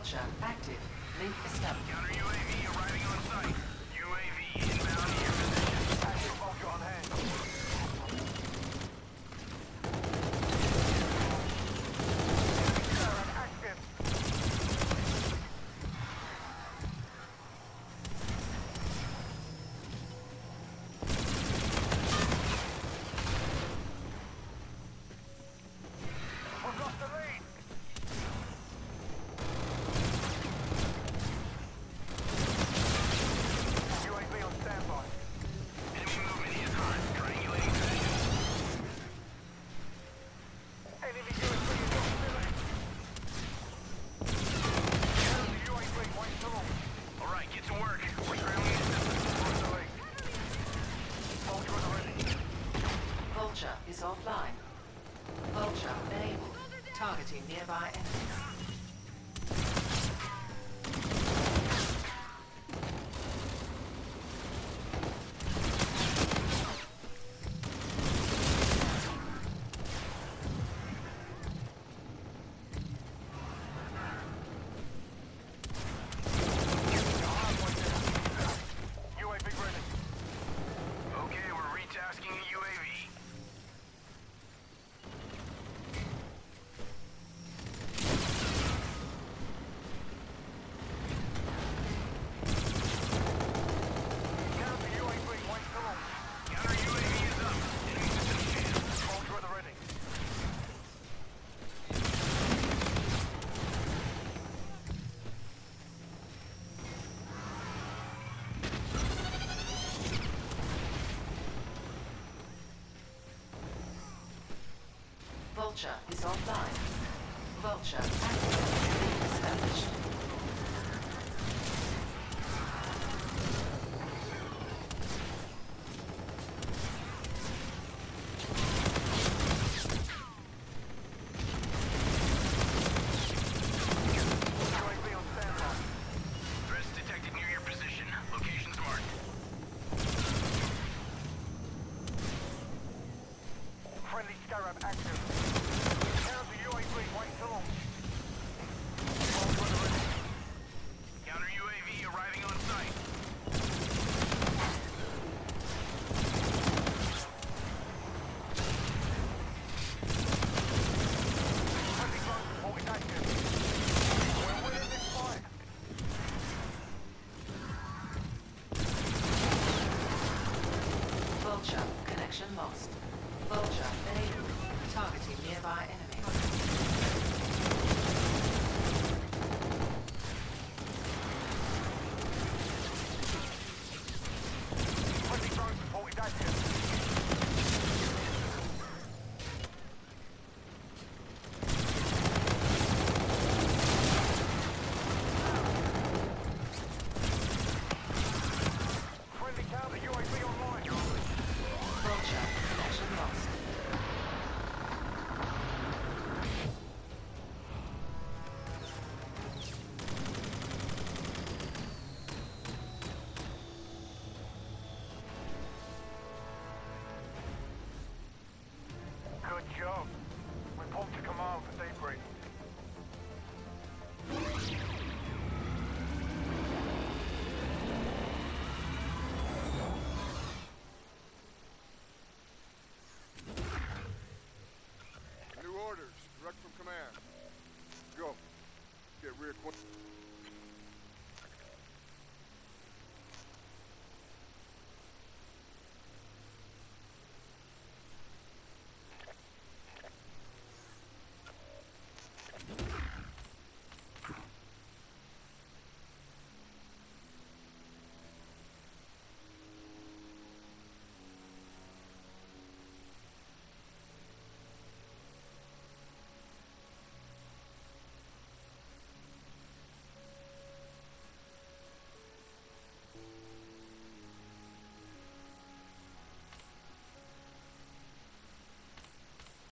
Vulture active. Link established. Counter UAV arriving on site. UAV inbound to your position. Active Vulture on hand. Active. We've lost the lead. UAV on standby. Enemy movement is hot. Triangulating position. Enemy UAV is on ceiling. Enemy UAV wait too long. All right, get to work. We're scrambling the system. On the way. Vulture on the ready. Vulture is offline. Vulture enabled. Targeting nearby enemies. UAV ready. Okay, we're retasking a UAV. Counter UAV, wait too long. Counter UAV is up. Enemy system jammed. Vulture at the ready. Vulture is offline. Vulture active. Link established. UAV on standby. Threats detected near your position. Locations marked. Friendly Scarab active. Counter UAV, wait too long. Vulture at the ready. Counter UAV arriving on site. Friendly drone support is active. We're winning this fight. Vulture connection lost. Vulture enabled. Targeting nearby enemies. Friendly drone support is active. Friendly counter UAV online. Vulture connection lost. Good job. Report to command for debrief.